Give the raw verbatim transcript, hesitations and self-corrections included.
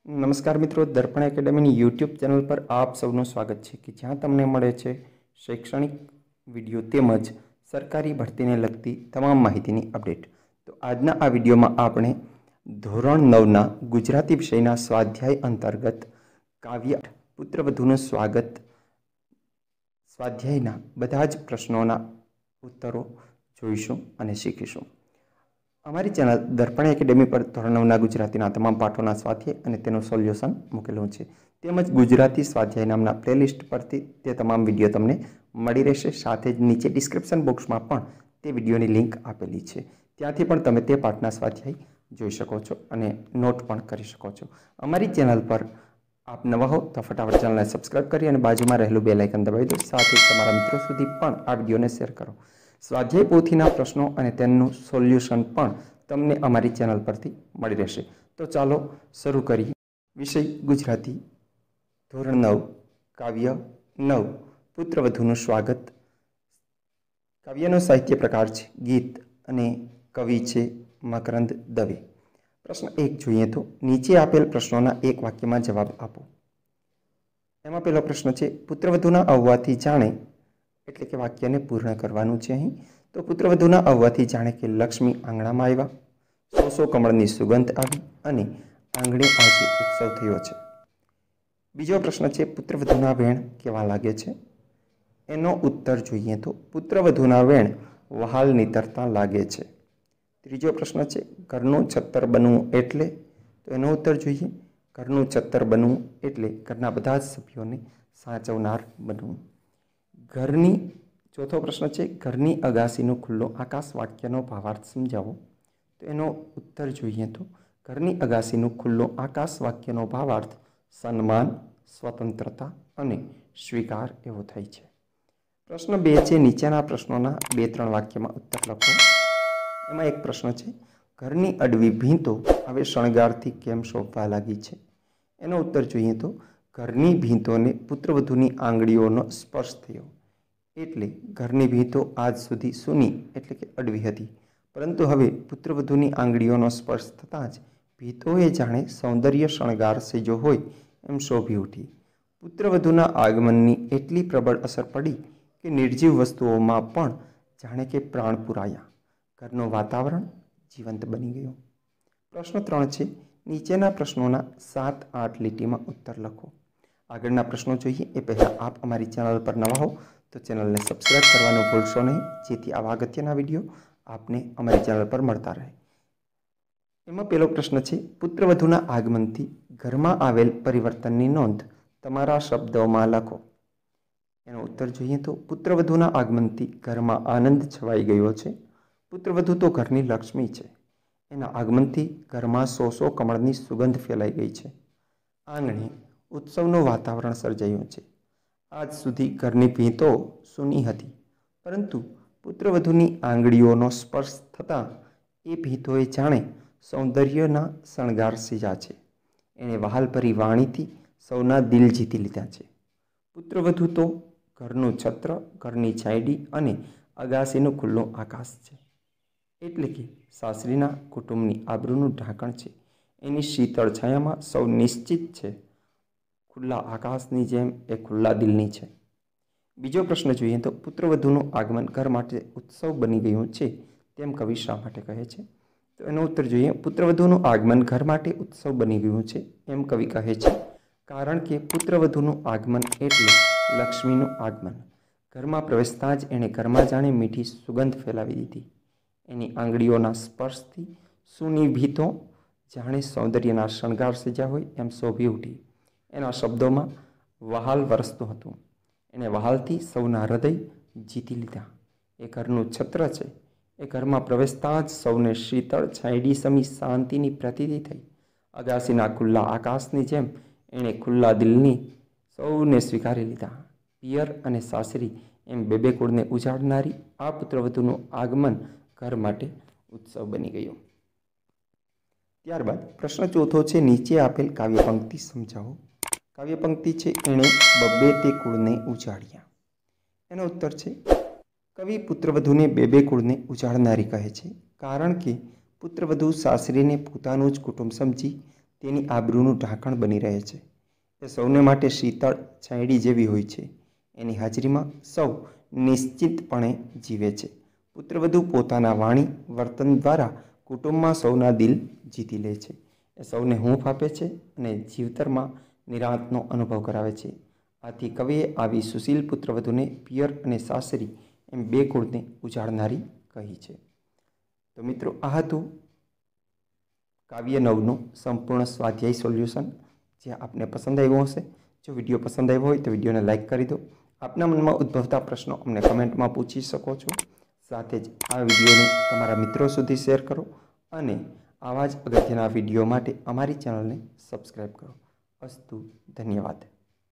नमस्कार मित्रों, दर्पण एकेडमी यूट्यूब चैनल पर आप सबનું સ્વાગત છે કે જ્યાં તમને મળે છે શૈક્ષણિક વિડીયો તેમજ સરકારી ભરતીને લગતી તમામ માહિતીની અપડેટ। તો આજના આ વિડીયોમાં આપણે ધોરણ નવ ના ગુજરાતી વિષયના સ્વાધ્યાય અંતર્ગત કાવ્ય પુત્રવધુનું સ્વાગત સ્વાધ્યાયના બધા જ પ્રશ્નોના ઉત્તરો જોઈશું અને શીખીશું। અમારી ચેનલ દર્પણ એકેડમી પર ધોરણ નવ ના ગુજરાતીના તમામ પાઠોના સ્વાધ્યાય અને તેનું સોલ્યુશન મૂકેલું છે, તેમજ ગુજરાતી સ્વાધ્યાય નામના પ્લેલિસ્ટ પરથી તે તમામ વિડીયો તમને મળી રહેશે। સાથે જ નીચે ડિસ્ક્રિપ્શન બોક્સમાં પણ તે વિડીયોની લિંક આપેલી છે, ત્યાંથી પણ તમે તે પાઠના સ્વાધ્યાય જોઈ શકો છો અને નોટ પણ કરી શકો છો। અમારી ચેનલ પર આપ નવા હો તો ફટાફટ ચેનલને સબસ્ક્રાઇબ કરી અને બાજુમાં રહેલું બેલ આઇકન દબાવી દો। સાથે જ તમારા મિત્રો સુધી પણ આ વિડીયોને શેર કરો। સ્વાધ્યાય પોથીના પ્રશ્નો અને તેનું સોલ્યુશન પણ તમને અમારી ચેનલ પરથી મળી રહેશે। તો ચાલો શરૂ કરીએ। વિષય ગુજરાતી, ધોરણ નવ, કાવ્ય નવ, પુત્રવધુનું સ્વાગત। કાવ્યનો સાહિત્ય પ્રકાર છે ગીત અને કવિ છે મકરંદ દવે। પ્રશ્ન એક જોઈએ તો નીચે આપેલ પ્રશ્નોના એક વાક્યમાં જવાબ આપો। એમાં પહેલો પ્રશ્ન છે પુત્રવધુના આવવાથી જાણે, એટલે કે વાક્યને પૂર્ણ કરવાનું છે। અહીં તો પુત્રવધુના આવવાથી જાણે કે લક્ષ્મી આંગણામાં આવ્યા, સો સો કમળની સુગંધ આવી અને આંગણે આજે ઉત્સવ થયો છે। બીજો પ્રશ્ન છે પુત્રવધુના વેણ કેવા લાગે છે? એનો ઉત્તર જોઈએ તો પુત્રવધુના વેણ વહાલ નીતરતા લાગે છે। ત્રીજો પ્રશ્ન છે ઘરનું છત્તર બનવું એટલે? તો એનો ઉત્તર જોઈએ, ઘરનું છત્તર બનવું એટલે ઘરના બધા જ સભ્યોને સાચવનાર બનવું। ઘરની ચોથો પ્રશ્ન છે ઘરની અગાસીનું ખુલ્લો આકાશ વાક્યનો ભાવાર્થ સમજાવો। તો એનો ઉત્તર જોઈએ તો ઘરની અગાસીનું ખુલ્લો આકાશ વાક્યનો ભાવાર્થ સન્માન, સ્વતંત્રતા અને સ્વીકાર એવો થાય છે। પ્રશ્ન બે છે નીચેના પ્રશ્નોના બે ત્રણ વાક્યમાં ઉત્તર લખો। એમાં એક પ્રશ્ન છે ઘરની અડવી ભીંતો હવે શણગારથી કેમ શોભવા લાગી છે? એનો ઉત્તર જોઈએ તો ઘરની ભીંતોને પુત્રવધુની આંગળીઓનો સ્પર્શ થયો, એટલે ઘરની ભીંતો આજ સુધી સૂની એટલે કે અડવી હતી, પરંતુ હવે પુત્રવધુની આંગળીઓનો સ્પર્શ થતાં જ ભીંતોએ જાણે સૌંદર્ય શણગાર સેજો હોય એમ શોભી ઉઠી। પુત્રવધુના આગમનની એટલી પ્રબળ અસર પડી કે નિર્જીવ વસ્તુઓમાં પણ જાણે કે પ્રાણ પુરાયા, ઘરનું વાતાવરણ જીવંત બની ગયું। પ્રશ્ન ત્રણ છે નીચેના પ્રશ્નોના સાત આઠ લીટીમાં ઉત્તર લખો। આગળના પ્રશ્નો જોઈએ એ પહેલાં આપ અમારી ચેનલ પર નવા હો તો ચેનલને સબસ્ક્રાઇબ કરવાનું ભૂલશો નહીં, જેથી આવા અગત્યના વિડીયો આપને અમારી ચેનલ પર મળતા રહે। એમાં પહેલો પ્રશ્ન છે પુત્રવધુના આગમનથી ઘરમાં આવેલ પરિવર્તનની નોંધ તમારા શબ્દોમાં લખો। એનો ઉત્તર જોઈએ તો પુત્રવધુના આગમનથી ઘરમાં આનંદ છવાઈ ગયો છે। પુત્રવધુ તો ઘરની લક્ષ્મી છે, એના આગમનથી ઘરમાં સો સો કમળની સુગંધ ફેલાઈ ગઈ છે। આંગણે ઉત્સવનું વાતાવરણ સર્જાયું છે। આજ સુધી ઘરની ભીંતો સૂની હતી, પરંતુ પુત્રવધુની આંગળીઓનો સ્પર્શ થતાં એ ભીંતોએ જાણે સૌંદર્યના શણગાર સીજા છે। એણે વહાલભરી વાણીથી સૌના દિલ જીતી લીધા છે। પુત્રવધુ તો ઘરનું છત્ર, ઘરની છાંયડી અને અગાસીનું ખુલ્લું આકાશ છે, એટલે કે સાસરીના કુટુંબની આબરૂનું ઢાંકણ છે। એની શીતળ છાયામાં સૌ નિશ્ચિત છે, ખુલ્લા આકાશની જેમ એ ખુલ્લા દિલની છે। બીજો પ્રશ્ન જોઈએ તો પુત્રવધુનું આગમન ઘર માટે ઉત્સવ બની ગયું છે તેમ કવિ શા માટે કહે છે? તો એનો ઉત્તર જોઈએ પુત્રવધુનું આગમન ઘર માટે ઉત્સવ બની ગયું છે એમ કવિ કહે છે કારણ કે પુત્રવધુનું આગમન એટલે લક્ષ્મીનું આગમન। ઘરમાં પ્રવેશતાં જ એણે ઘરમાં જાણે મીઠી સુગંધ ફેલાવી દીધી। એની આંગળીઓના સ્પર્શથી સૂની ભીંતો જાણે સૌંદર્યના શણગાર સજ્યા હોય એમ શોભી ઉઠી। એના શબ્દોમાં વહાલ વરસતું હતું, એણે વહાલથી સૌના હૃદય જીતી લીધા। એ ઘરનું છત્ર છે, એ ઘરમાં પ્રવેશતાં જ સૌને શીતળ છાંયડી સમી શાંતિની પ્રતીતિ થઈ। અગાસીના ખુલ્લા આકાશની જેમ એણે ખુલ્લા દિલની સૌને સ્વીકારી લીધા। પિયર અને સાસરી એમ બે બે કુળને ઉજાડનારી આ પુત્રવધુનું આગમન ઘર માટે ઉત્સવ બની ગયું। ત્યારબાદ પ્રશ્ન ચોથો છે નીચે આપેલ કાવ્ય પંક્તિ સમજાવો। કાવ્ય પંક્તિ છે એણે બબ્બે તે કુળને ઉજાડ્યા। એનો ઉત્તર છે કવિ પુત્રવધુને બે બે કુળને ઉજાડનારી કહે છે, કારણ કે પુત્રવધુ સાસરીને પોતાનું જ કુટુંબ સમજી તેની આબરૂનું ઢાંકણ બની રહે છે। એ સૌને માટે શીતળ છાંયડી જેવી હોય છે। એની હાજરીમાં સૌ નિશ્ચિતપણે જીવે છે। પુત્રવધુ પોતાના વાણી વર્તન દ્વારા કુટુંબમાં સૌના દિલ જીતી લે છે। એ સૌને હૂંફ આપે છે અને જીવતરમાં નિરાંતનો અનુભવ કરાવે છે। આથી કવિએ આવી સુશીલ પુત્રવધુને પિયર અને સાસરી એમ બે કુળને ઉજાડનારી કહી છે। તો મિત્રો, આ હતું કાવ્ય નવનું સંપૂર્ણ સ્વાધ્યાય સોલ્યુશન, જે આપને પસંદ આવ્યું હશે। જો વિડીયો પસંદ આવ્યો હોય તો વિડીયોને લાઇક કરી દો। આપના મનમાં ઉદ્ભવતા પ્રશ્નો અમને કમેન્ટમાં પૂછી શકો છો। સાથે જ આ વિડીયોને તમારા મિત્રો સુધી શેર કરો અને આવા જ અગત્યના વિડીયો માટે અમારી ચેનલને સબસ્ક્રાઈબ કરો। અસ્તુ, ધન્યવાદ।